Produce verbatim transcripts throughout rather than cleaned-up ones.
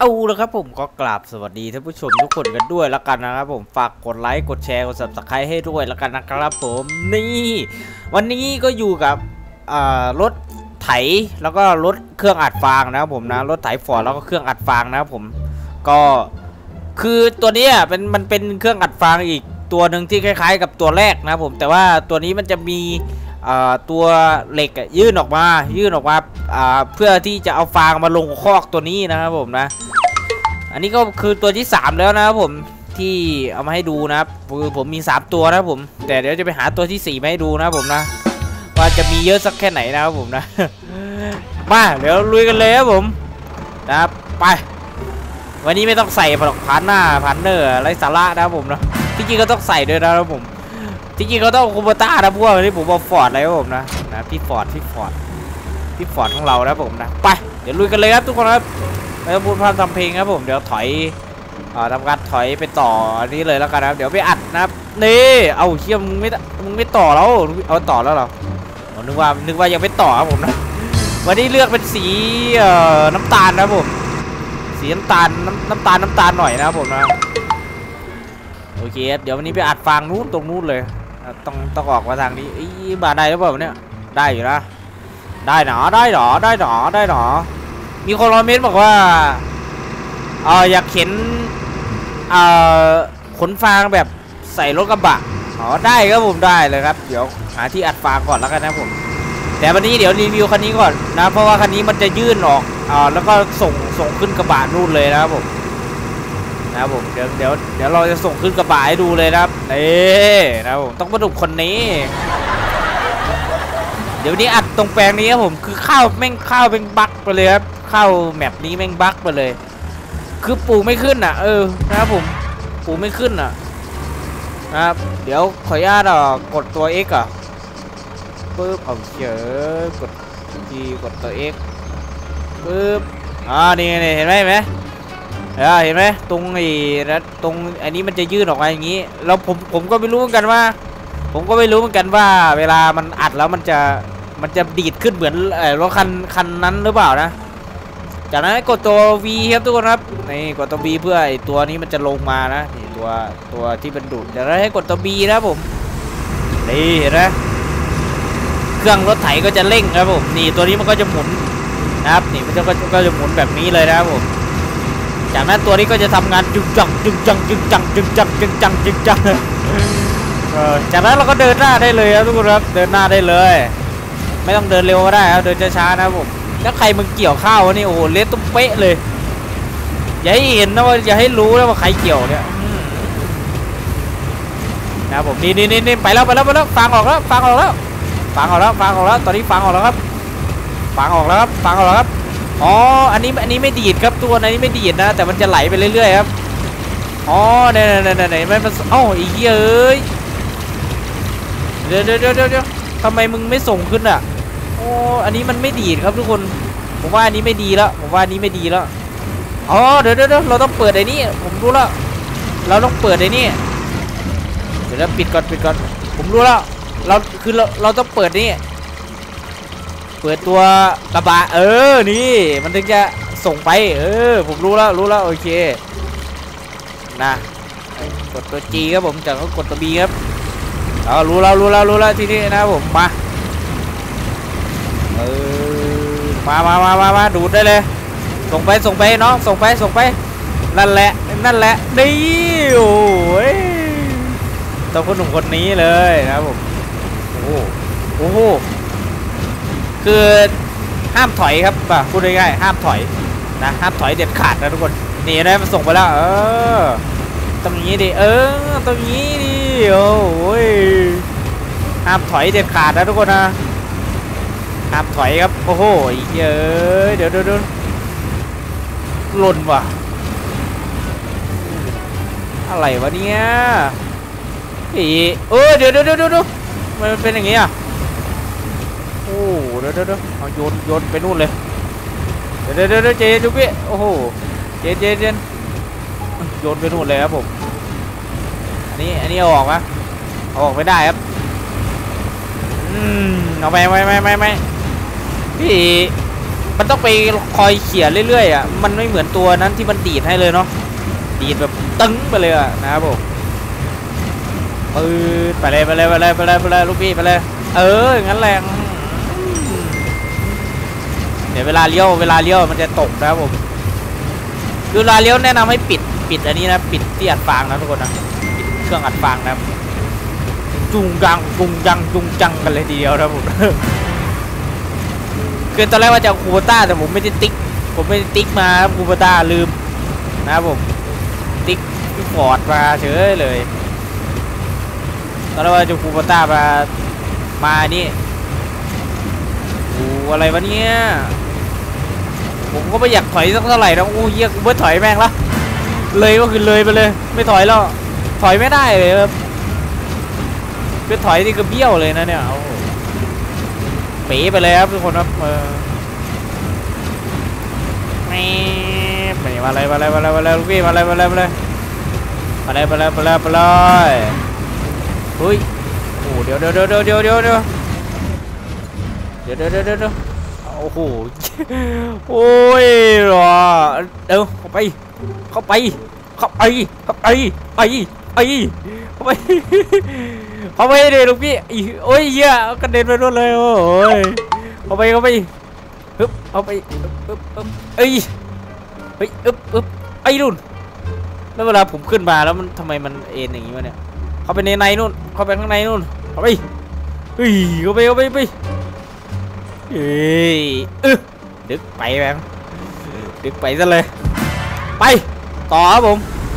เอาละครับผมก็กราบสวัสดีท่านผู้ชมทุกคนกันด้วยแล้วกันนะครับผมฝากกดไลค์กดแชร์กด ซับสไครบ์ ให้ด้วยแล้วกันนะครับผมนี่วันนี้ก็อยู่กับรถไถแล้วก็รถเครื่องอัดฟางนะครับผมนะรถไถฟอร์ดแล้วก็เครื่องอัดฟางนะครับผมก็คือตัวนี้เป็นมันเป็นเครื่องอัดฟางอีกตัวหนึ่งที่คล้ายๆกับตัวแรกนะครับผมแต่ว่าตัวนี้มันจะมีตัวเหล็กยื่นออกมายื่นออกมาเพื่อที่จะเอาฟางมาลงคอกตัวนี้นะครับผมนะอันนี้ก็คือตัวที่สามแล้วนะครับผมที่เอามาให้ดูนะครับคือผมมีสามตัวนะครับผมแต่เดี๋ยวจะไปหาตัวที่สี่มาให้ดูนะครับผมนะว่าจะมีเยอะสักแค่ไหนนะครับผมนะมาเดี๋ยวลุยกันเลยครับผมนะครับไปวันนี้ไม่ต้องใส่ปลอกพันหน้าพันเนอร์ไรสาระนะครับผมนะที่จริงก็ต้องใส่ด้วยนะครับผมที่จริงก็ต้องคูโบต้านะพวกที่ผมบอกฟอร์ดอะไรครับผมนะนะพี่ฟอร์ดพี่ฟอร์ดพี่ฟอร์ดของเรานะผมนะไปเดี๋ยวลุยกันเลยครับทุกคนครับไม่ต้องพูดพร่ำทำเพลงครับผมเดี๋ยวถอยทำการถอยไปต่อนี้เลยแล้วกันนะครับเดี๋ยวไปอัดนะครับนี่เอาเชี่ยมึงไม่มึงไม่ต่อแล้วเอาต่อแล้วเหรอผมนึกว่านึกว่ายังไม่ต่อครับผมนะวันนี้เลือกเป็นสีน้ำตาลนะครับผมสีน้ำตาลน้ำน้ำตาลน้ำตาลหน่อยนะครับผมนะโอเคเดี๋ยววันนี้ไปอัดฟางนู้นตรงนู้นเลยต้องต้องออกมาทางนี้อีบาได้หรือเปล่าเนี่ยได้อยู่นะได้หนอได้หนอได้หนอได้หนอมีคนคอมเมนต์บอกว่าเอออยากเห็นเอ่อขนฟางแบบใส่รถกระบะอ๋อได้ครับผมได้เลยครับเดี๋ยวหาที่อัดฟางก่อนแล้วกันนะผมแต่วันนี้เดี๋ยวรีวิวคันนี้ก่อนนะเพราะว่าคันนี้มันจะยื่นออกอ่าแล้วก็ส่งส่งขึ้นกระบะนู่นเลยนะครับผมนะครับผมเดี๋ยวเดี๋ยวเดี๋ยวเราจะส่งขึ้นกระบะให้ดูเลยนะครับนี่นะครับผมต้องมาดูคนนี้เดี๋ยวนี้อัดตรงแปลงนี้ครับผมคือข้าวแม่งข้าวเป็นบั๊กไปเลยครับข้าวแมปนี้แม่งบั๊กไปเลยคือปลูกไม่ขึ้นอ่ะเออนะครับผมปลูกไม่ขึ้นอ่ะนะครับเดี๋ยวขออนุญาตอ่ะกดตัว X อ่ะปึ๊บเอาเฉยกดทีกดตัว X ปึ๊บอ่านี่นี่เห็นไหมเห็นไหมเห็นไหมตรงไอ้ตรงอันนี้มันจะยื่นออกมาอย่างนี้แล้วผมผมก็ไม่รู้เหมือนกันว่าผมก็ไม่รู้เหมือนกันว่าเวลามันอัดแล้วมันจะมันจะดีดขึ้นเหมือนรถคันคันนั้นหรือเปล่านะจากนั้นกดตัว V ครับทุกคนครับนี่กดตัว V เพื่อไอตัวนี้มันจะลงมานะนี่ตัวตัวที่เป็นดูดจากนั้นให้กดตัว B นะผมนี่เห็นไหมเครื่องรถไถก็จะเร่งครับผมนี่ตัวนี้มันก็จะหมุนนะครับนี่มันจะก็ก็จะหมุนแบบนี้เลยนะครับผมจากนั้นตัวนี้ก็จะทำงานจึงจังจึงจังจึงจังจึงจังจึงจังจึงจังจากนั้นเราก็เดินหน้าได้เลยครับทุกคนครับเดินหน้าได้เลยไม่ต้องเดินเร็วก็ได้ครับเดินช้าๆนะครับผมแล้วใครมึงเกี่ยวข้าวนี่โอ้โหเละตุ้มเป๊ะเลยอย่าให้เห็นนะว่าอย่าให้รู้นะว่าใครเกี่ยวเนี่ยนะผมนี่นี่นี่ไปแล้วไปแล้วไปแล้วฟังออกแล้วฟังออกแล้วฟังออกแล้วฟังออกแล้วตอนนี้ฟังออกแล้วครับฟังออกแล้วครับฟังออกแล้วครับอ๋ออันนี้อันนี้ไม่ดีดครับตัวอันนี้ไม่ดีดนะแต่มันจะไหลไปเรื่อยๆครับอ๋อเนี่ยเนี่ยเนี่ยเนี่ยมันเอ้าอีเอ้ยเดี๋ยวเดี๋ยวเดี๋ยวเดี๋ยวทำไมมึงไม่ส่งขึ้นอ่ะโอ้อันนี้มันไม่ดีดครับทุกคนผมว่าอันนี้ไม่ดีแล้วผมว่าอันนี้ไม่ดีแล้วอ๋อเดี๋ยวเดี๋ยวเราต้องเปิดไอ้นี่ผมรู้แล้วเราต้องเปิดไอ้นี่เดี๋ยวเราปิดก่อนปิดก่อนผมรู้แล้วเราคือเราเราต้องเปิดนี่เปิดตัวกระบะเออนี่มันถึงจะส่งไปเออผมรู้แล้วรู้แล้วโอเคนะกดตัว G ครับผมจากก็กดตัว B ครับเรารู้แล้วรู้แล้วรู้แล้วทีนี้นะผมมาเออมามามามามาดูดได้เลยส่งไปส่งไปน้องส่งไปส่งไปนั่นแหละนั่นแหละนี่โอ้ยต้องคนหนุ่มคนนี้เลยนะครับผมโอ้โหโอ้โหคือห้ามถอยครับป่ะพูดง่ายๆห้ามถอยนะห้ามถอยเด็ดขาดนะทุกคนนี่นะมันส่งไปแล้วเออตรงนี้ดิเออตรงนี้ดิโอ้ยห้ามถอยเด็ดขาดนะทุกคนนะห้ามถอยครับโอ้โหเยอะเดี๋ยวเดี๋ยวหล่นว่ะอะไรวะเนี่ยอีเออเดี๋ยวเดี๋ยวเดี๋ยวเดี๋ยวมันเป็นอย่างงี้อ่ะโอ้เดี๋ยวเดี๋ยวเอาโยนโยนไปนู่นเลยเดี๋ยวเดี๋ยวเดี๋ยวเจนดูพี่โอ้โหเจนเจนเจนโยนไปนู่นเลยครับผมอันนี้อันนี้เอาออกนะเอาออกไม่ได้ครับอืมเอาไปไม่ไม่ไม่ไม่พี่มันต้องไปคอยเขี่ยเรื่อยๆอ่ะมันไม่เหมือนตัวนั้นที่มันดีดให้เลยเนาะดีดแบบตึ้งไปเลยอ่ะนะครับผมปืนไปเลยไปเลยไปเลยไปเลยไปเลยลูกพี่ไปเลยเอองั้นแหละเดี๋ยวเวลาเลี้ยวเวลาเลี้ยวมันจะตกนะครับผมเวลาเลี้ยวแนะนำให้ปิดปิดอันนี้นะปิดที่อัดฟางนะทุกคนนะปิดเครื่องอัดฟางนะจุงจังจุงจังจุงจังกันเลยทีเดียวนะผมคือตอนแรกว่าจะเอาคูโบต้าแต่ผมไม่ได้ติ๊กผมไม่ได้ติ๊กมาคูโบต้าลืมนะครับผมติ๊กพี่ฟอร์ดมาเฉยเลยตอนแรกว่าจะคูโบต้ามามานี่โอ้อะไรวะเนี่ยผมก็ไม่อยากถอยสักเท่าไหร่นะโอ้เยี่ยกูไม่ถอยแม่งละเลยก็คือเลยไปเลยไม่ถอยแล้วถอยไม่ได้เลยครับคือถอยนี่ก็เบี้ยวเลยนะเนี่ยเป๋ไปเลยครับทุกคนครับเออไม่ไม่มาเลยมาเลยมาเลยมาเลยลูกพี่มาเลยมาเลยมาเลยมาเลยมาเลยมาเลยมาเลยเฮ้ยโอ้เดี๋ยวเดี๋ยวเดี๋ยวเดี๋ยวเดี๋ยวเดี๋ยวเดี๋ยวเดี๋ยวเดี๋ยวเดี๋ยวเดี๋ยวโอ้โหโอ้ยรอเดี๋ยวเข้าไปเข้าไปเข้าไปเข้าไปไปไปเข้าไปเข้าไปเลยลูกพี่โอ้ยเหี้ยกระเด็นไปนู่นเลยโอ้ยเข้าไปเข้าไปฮึบเข้าไปฮึบฮึบฮึบเอ้ยเฮ้ยอึ๊บอึ๊บไอ้นู่นแล้วเวลาผมขึ้นมาแล้วมันทำไมมันเอ็นอย่างนี้วะเนี่ยเข้าไปในในนู่นเข้าไปข้างในนู่นเข้าไปเฮ้ยเข้าไปเข้าไปไปเฮ้ยอึ๊บดึกไปแบงดึกไปซะเลยไปต่อครับผม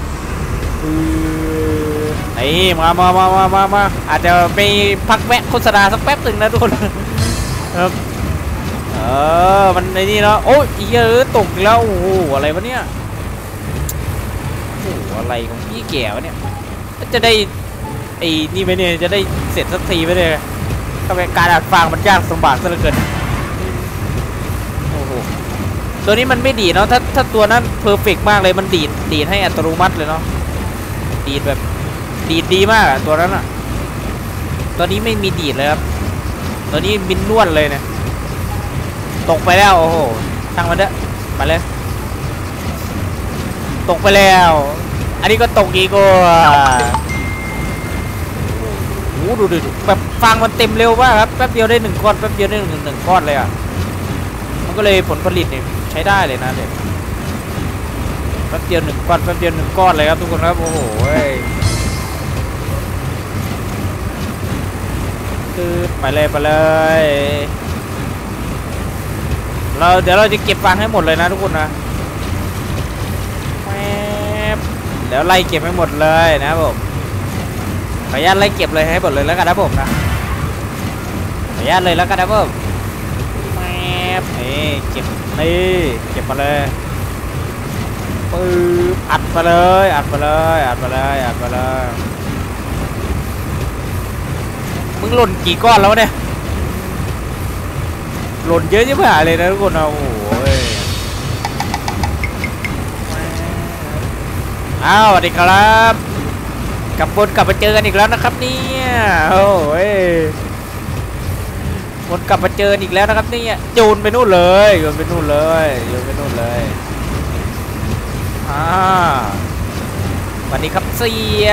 ไอ้มามามามามามาอาจจะไปพักแวะโฆษณาสักแป๊บหนึ่งนะทุกคนครับเออมันในนี่เนาะโอ้ยเยอะตกแล้วโอ้โหอะไรวะเนี่ยโอ้โหอะไรของพี่แก่วะเนี่ยจะได้ไอ้นี่ไหมเนี่ยจะได้เสร็จสักทีไหมเนี่ยทำไมการอัดฟางมันยากสมบัติซะเหลือเกินโอ้โหตัวนี้มันไม่ดีเนาะถ้าถ้าตัวนั้นเพอร์เฟกต์มากเลยมันดีดดีดให้อัตโนมัติเลยเนาะดีดแบบดีดดีมากอะตัวนั้นอะตัวนี้ไม่มีดีดเลยครับตัวนี้บินนวลเลยเนี่ยตกไปแล้วโอ้โหช่างมันเถอะมาเลยตกไปแล้วอันนี้ก็ตกอีกอ่ะโอ้โหดูดูแบบฟางมันเต็มเร็วมากครับแป๊บเดียวได้หนึ่งก้อนแป๊บเดียวได้หนึ่งหนึ่งก้อนเลยอ่ะมันก็เลยผลผลิตเนี่ยใช้ได้เลยนะเด็กแป๊บเดียวหนึ่งก้อนแป๊บเดียวหนึ่งก้อนเลยครับทุกคนครับโอ้โหคือไปเลยไปเลยเราเดี๋ยวเราจะเก็บฟางให้หมดเลยนะทุกคนนะเดี๋ยวไล่เก็บให้หมดเลยนะครับผมขออนุญาตไล่เก็บเลยให้หมดเลยแล้วกันนะผมนะขออนุญาตเลยแล้วกันนะผมแมบนี่เก็บนี่เก็บมาเลยปื๊บอัดมาเลยอัดมาเลยอัดมาเลยอัดมาเลยมึงหล่นกี่ก้อนแล้วเนี่ยหล่นเยอะยิ่งผ่าเลยนะทุกคนนะโอ้ยอ้าวสวัสดีครับกลับบนกลับมาเจอกันอีกแล้วนะครับเนี่ยโอ้ยวนกลับมาเจออีกแล้วนะครับเนี่ยโยนไปนู่นเลยโยนไปนู่นเลยโยนไปนู่นเลยอ่าวันนี้ครับเสีย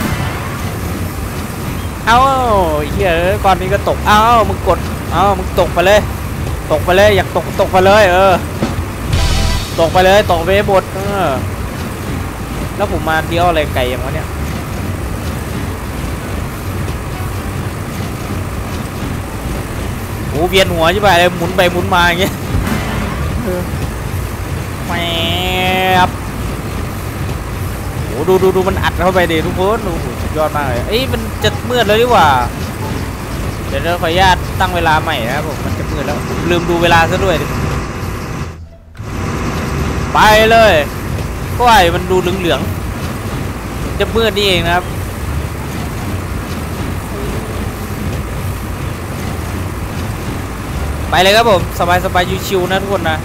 เอ้าเหี้ยก้อนนี้ก็ตกเอ้ามึงกดเอ้ามึงตกไปเลยตกไปเลยอยากตกตกไปเลยเออตกไปเลยตกไปหมดเออแล้วผมมาเที่ยวอะไรไกลอย่างวะเนี่ยโอ้เวียนหัวใช่ไหมเลยหมุนไปหมุนมาอย่างเงี้ยแมบโอ้ดูดูดูมันอัดเข้าไปดิทุกคนโอ้โหสุดยอดมากเลยเอ้ยมันจะมืดแล้วดีกว่าเดี๋ยวเราขออนุญาตตั้งเวลาใหม่นะครับผมมันจะมืดแล้วลืมดูเวลาซะด้วยไปเลยก็ไอ้มันดูเหลืองๆจะมืดนี่เองนะครับไปเลยครับผมสบายสบายชิวๆนะทุกคนนะ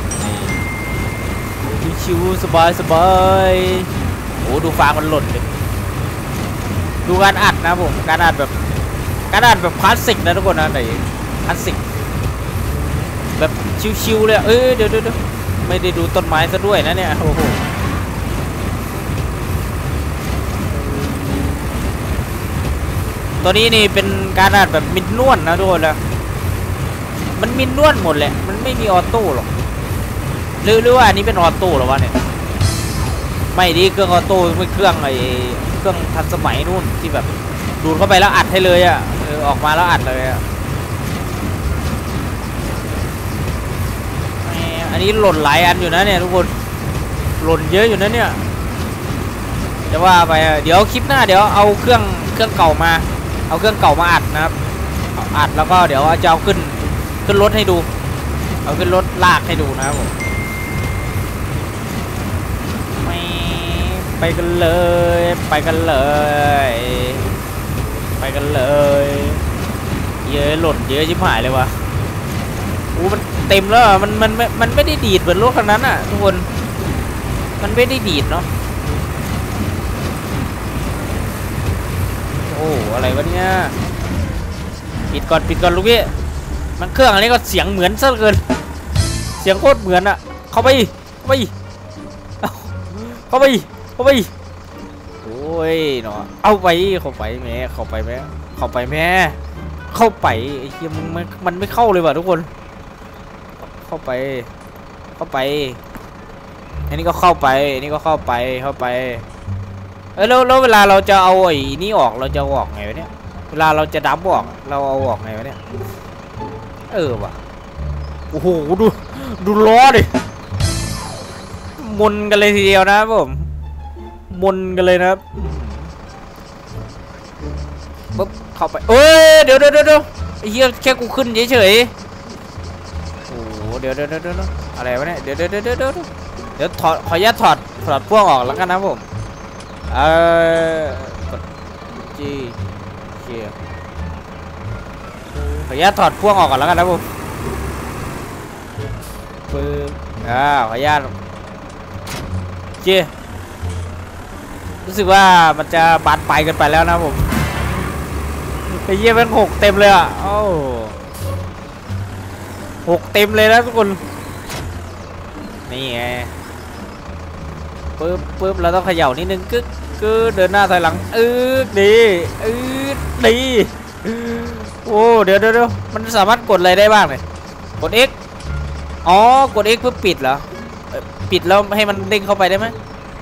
ชิวๆสบายสบายโอ้ดูฟางมันหล่นเลยดูการอัดนะผมการอัดแบบการอัดแบบคลาสสิกนะทุกคนนะไหนคลาสสิกแบบชิวๆเลยเออเดี๋ยวเดี๋ยวไม่ได้ดูต้นไม้ซะด้วยนะเนี่ยโอ้โหตัวนี้นี่เป็นการอัดแบบมินนวลนะทุกคนนะมันมินนวลหมดแหละมันไม่มีออโต้หรอกหรือหรือว่าอันนี้เป็นออโต้หรอวะเนี่ยไม่ดีเครื่องออโต้ไม่เครื่องไอ้เครื่องทันสมัยนู่นที่แบบดูดเข้าไปแล้วอัดให้เลยอ่ะเออออกมาแล้วอัดเลยอ่ะอันนี้หล่นหลายอันอยู่นะเนี่ยทุกคนหล่นเยอะอยู่นะเนี่ยจะว่าไปเดี๋ยวคลิปหน้าเดี๋ยวเอาเครื่องเครื่องเก่ามาเอาเครื่องเก่ามาอัดนะครับอัดแล้วก็เดี๋ยวจะเอาขึ้นขึ้นรถให้ดูเอาขึ้นรถลากให้ดูนะครับผมไม่ไปกันเลยไปกันเลยไปกันเลยเยอะหล่นเยอะชิบหายเลยวะอู้มันเต็มแล้วมันมันมันไม่ได้ดีดเหมือนรถคันนั้นอ่ะทุกคนมันไม่ได้ดีดเนาะโอ้อะไรวะเนี่ยปิดก่อนปิดก่อนลูกพี่มันเครื่องอันนี้ก็เสียงเหมือนซะเกินเสียงโคตรเหมือนอ่ะเข้าไปเข้าไปเข้าไปเข้าไปโอ้ยเนาะเอาไปเข้าไปแม่เข้าไปแม่เข้าไปแม่เข้าไปไอ้เหี้ยมันมันไม่เข้าเลยว่ะทุกคนเข้าไปเข้าไปอันนี้ก็เข้าไปอันนี้ก็เข้าไปเข้าไปเออแล้วแล้วเวลาเราจะเอาไอ้นี่ออกเราจะออกไงวะเนี่ยเวลาเราจะดับออกเราเอาออกไงวะเนี่ยเออว่ะโอ้โหดูดูล้อดิมนกันเลยทีเดียวนะผมมนกันเลยนะครับปุ๊บเข้าไปเอ้ยเดี๋ยวเดี๋ยวเดี๋ยวไอ้เหี้ยแค่กูขึ้นเฉยๆโอ้โหเดี๋ยวเดี๋ยวเดี๋ยวอะไรวะเนี่ยเดี๋ยวเดี๋ยวเดี๋ยวเดี๋ยวเดี๋ยวถอดขออนุญาตถอดถอดพ่วงออกแล้วกันนะผมเออกดจีเชียขออนุญาตถอดพ่วงออกก่อนแล้วกันนะผมปึ๊บอ่าขออนุญาตเจีรู้สึกว่ามันจะบานปลายกันไปแล้วนะผมไอ้เยี่ยมันหกเต็มเลยอ่ะโอ้หกเต็มเลยนะทุกคนนี่ไงปึ๊บปึ๊บเราต้องเขย่านิดนึงกึ๊กกึ๊กเดินหน้าถอยหลังอืดดีอืดดีโอ้เดี๋ยวเดี๋ยวมันสามารถกดอะไรได้บ้างเนี่ยกด X อ๋อกด X เพื่อปิดเหรอปิดแล้วให้มันเด้งเข้าไปได้ไหม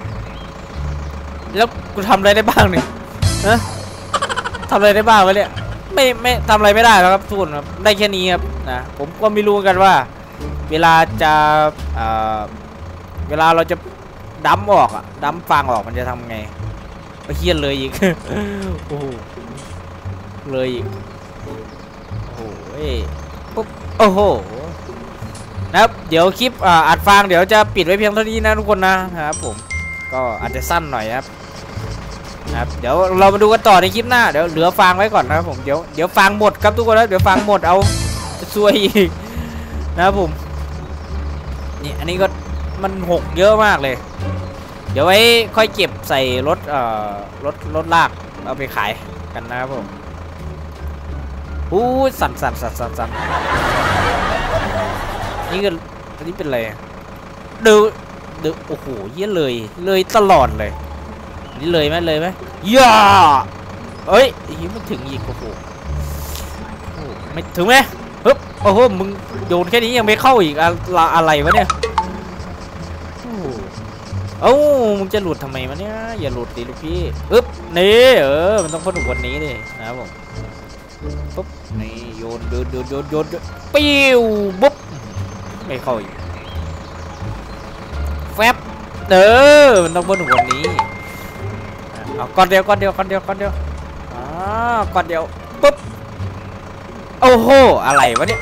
แล้วกูทำอะไรได้บ้างเนี่ยฮะทำอะไรได้บ้างวะเนี่ยไม่ไม่ทำอะไรไม่ได้แล้วครับทุกคนครับได้แค่นี้ครับนะผมก็ไม่รู้กันว่าเวลาจะเอ่อเวลาเราจะดั้มออกอะดั้มฟางออกมันจะทำไงไปเฮี้ยนเลยอีกโอ้โหเลยอีกโอ้โหปุ๊บโอ้โหนะครับเดี๋ยวคลิปอัดฟางเดี๋ยวจะปิดไว้เพียงเท่านี้นะทุกคนนะครับผมก็อาจจะสั้นหน่อยครับนะครับเดี๋ยวเรามาดูกันต่อในคลิปหน้าเดี๋ยวเหลือฟางไว้ก่อนนะครับผมเดี๋ยวเดี๋ยวฟางหมดครับทุกคนนะเดี๋ยวฟางหมดเอาจะซวยอีกนะครับผมนี่อันนี้ก็มันหกเยอะมากเลยเดี๋ยวไว้ค่อยเก็บใส่รถเอ่อรถรถลากเอาไปขายกันนะครับผมอู้สั่นสั่นสั่นสั่นสั่นนี่ก็อันนี้เป็นอะไรดูดูโอ้โหเยี่ยเลยเลยตลอดเลยนี่เลยไหมเลยไหมย่าเอ้ยยังไม่ถึงอีกโอ้โหไม่ถึงไหมฮึบโอ้โหมึงโยนแค่นี้ยังไม่เข้าอีกอะไรวะเนี่ยเอ้ามึงจะหลุดทำไมวะเนี่ยอย่าหลุดดิลูกพี่อึ๊บนี่เออมันต้องพ้นวันนี้ดินะครับผมปุ๊บนี่โยนโยนโยนโยนโยนปิ้วบุ๊บไม่เข้าอีกแฟบเออมันต้องพ้นวันนี้เอาก้อนเดียวก้อนเดียวก้อนเดียวก้อนเดียวอ่าก้อนเดียวปุ๊บโอ้โหอะไรวะเนี่ย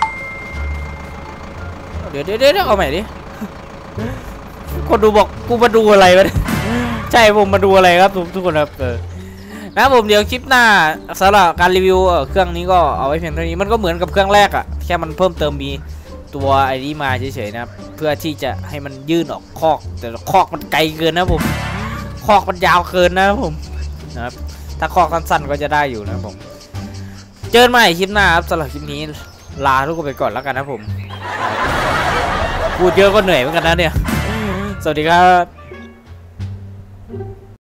เดี๋ยวเดี๋ยวเดี๋ยวเอาใหม่ดิคนดูบอกกูมาดูอะไรวะใช่ผมมาดูอะไรครับทุกคนครับเออนะผมเดี๋ยวคลิปหน้าสำหรับการรีวิวเครื่องนี้ก็เอาไว้เพียงเท่านี้มันก็เหมือนกับเครื่องแรกอะแค่มันเพิ่มเติมมีตัวไอ้นี้มาเฉยๆนะครับเพื่อที่จะให้มันยื่นออกคอกแต่คอกมันไกลเกินนะผมคอกมันยาวเกินนะครับผมนะครับถ้าคอกสั้นๆก็จะได้อยู่นะผมเจอกันใหม่คลิปหน้าครับสำหรับคลิปนี้ลาทุกคนไปก่อนแล้วกันนะผมพูดเยอะก็เหนื่อยเหมือนกันนะเนี่ยสวัสดีครับ